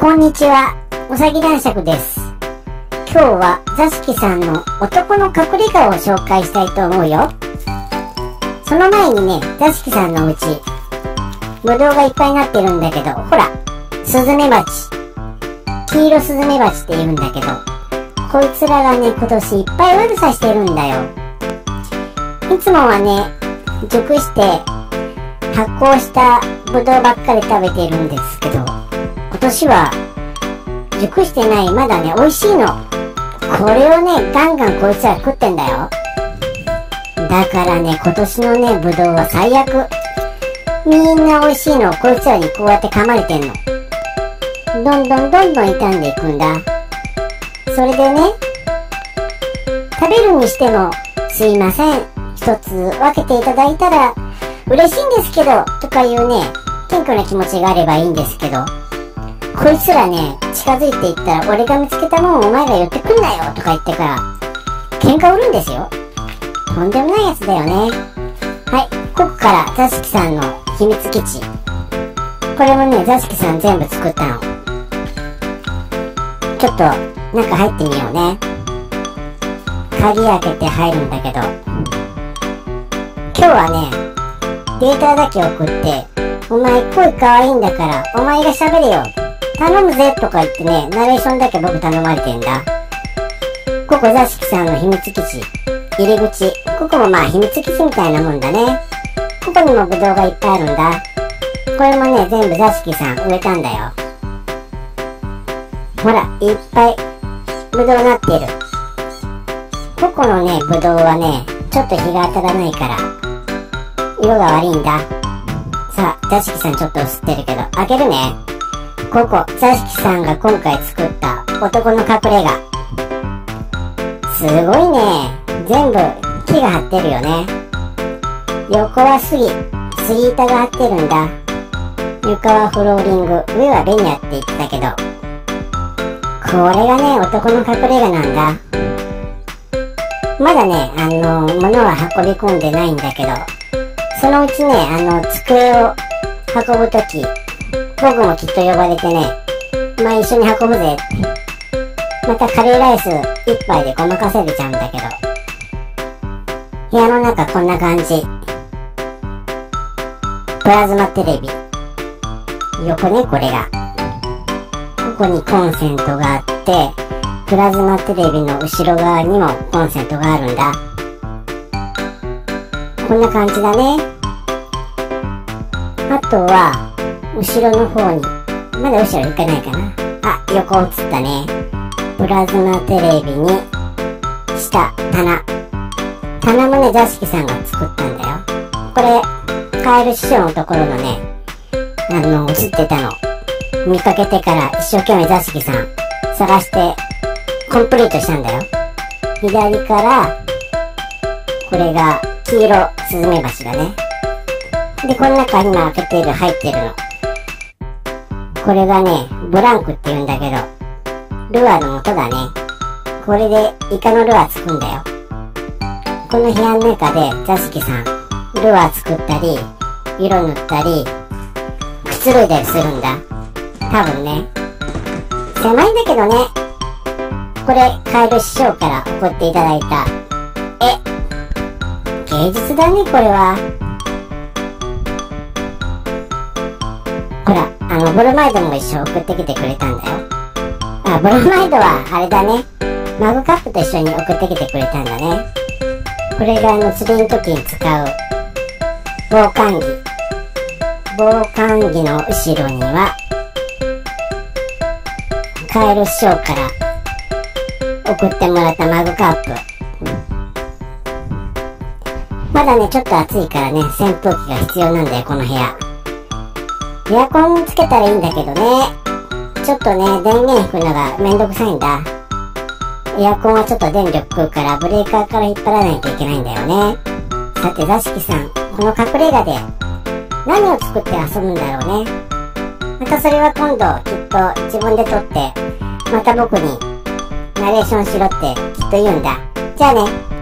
こんにちは、うさぎ男爵です。今日は座敷さんの男の隠れ家を紹介したいと思うよ。その前にね、座敷さんのお家ぶどうがいっぱいになってるんだけど、ほら、スズメバチ、黄色スズメバチって言うんだけど、こいつらがね、今年いっぱい悪さしてるんだよ。いつもはね、熟して発酵したぶどうばっかり食べてるんですけど、今年は熟してない、まだね、美味しいの。これをね、ガンガンこいつら食ってんだよ。だからね、今年のね、ぶどうは最悪。みんな美味しいのをこいつらにこうやって噛まれてんの。どんどん傷んでいくんだ。それでね、食べるにしても、すいません、一つ分けていただいたら嬉しいんですけど、とかいうね、謙虚な気持ちがあればいいんですけど、こいつらね、近づいていったら、俺が見つけたもんお前が寄ってくんなよとか言ってから、喧嘩売るんですよ。とんでもないやつだよね。はい、ここから座敷さんの秘密基地。これもね、座敷さん全部作ったの。ちょっと、中入ってみようね。鍵開けて入るんだけど、今日はね、データだけ送って、お前声かわいいんだから、お前が喋れよ。頼むぜとか言ってね、ナレーションだけ僕頼まれてんだ。ここ座敷さんの秘密基地。入り口。ここもまあ秘密基地みたいなもんだね。ここにもブドウがいっぱいあるんだ。これもね、全部座敷さん植えたんだよ。ほら、いっぱいブドウなってる。ここのね、ブドウはね、ちょっと日が当たらないから、色が悪いんだ。さあ、座敷さんちょっと薄ってるけど、開けるね。ここ、座敷さんが今回作った男の隠れ家。すごいね。全部木が張ってるよね。横は杉板が張ってるんだ。床はフローリング、上はベニヤって言ってたけど、これがね、男の隠れ家なんだ。まだね、物は運び込んでないんだけど、そのうちね、机を運ぶとき、僕もきっと呼ばれてね、まあ一緒に運ぶぜって。またカレーライス一杯でごまかせるちゃうんだけど。部屋の中こんな感じ。プラズマテレビ。横ね、これが。ここにコンセントがあって、プラズマテレビの後ろ側にもコンセントがあるんだ。こんな感じだね。あとは、後ろの方に、まだ後ろ行かないかな。あ、横映ったね。プラズマテレビに、下、棚もね、座敷さんが作ったんだよ。これ、カエル師匠のところのね、映ってたの。見かけてから一生懸命座敷さん、探して、コンプリートしたんだよ。左から、これが、黄色スズメバチだね。で、この中今開けてる、入ってるの。これがね、ブランクって言うんだけど、ルアーの元だね。これでイカのルアーつくんだよ。この部屋の中で座敷さん、ルアー作ったり、色塗ったり、くつろいだりするんだ。多分ね。狭いんだけどね。これ、カエル師匠から送っていただいた絵。芸術だね、これは。ほら、ブロマイドも一緒送ってきてくれたんだよ。あ、ブロマイドは、あれだね。マグカップと一緒に送ってきてくれたんだね。これが釣りの時に使う、防寒着。防寒着の後ろには、カエル師匠から送ってもらったマグカップ。まだね、ちょっと暑いからね、扇風機が必要なんだよ、この部屋。エアコンつけたらいいんだけどね。ちょっとね、電源引くのがめんどくさいんだ。エアコンはちょっと電力食うからブレーカーから引っ張らないといけないんだよね。さて座敷さん、この隠れ家で何を作って遊ぶんだろうね。またそれは今度きっと自分で撮って、また僕にナレーションしろってきっと言うんだ。じゃあね。